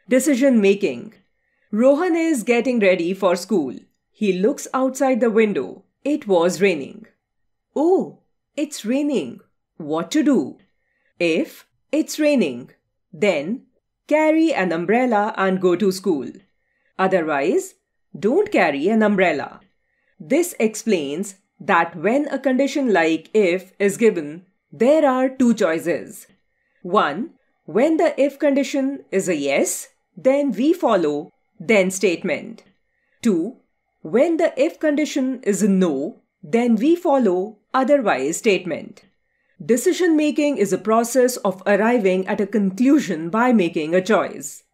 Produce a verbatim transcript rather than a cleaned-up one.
Decision making. Rohan is getting ready for school. He looks outside the window. It was raining. Oh, it's raining. What to do? If it's raining, then carry an umbrella and go to school. Otherwise, don't carry an umbrella. This explains that when a condition like if is given, there are two choices. One, when the if condition is a yes, then we follow then statement. Two, when the if condition is a no, then we follow otherwise statement. Decision making is a process of arriving at a conclusion by making a choice.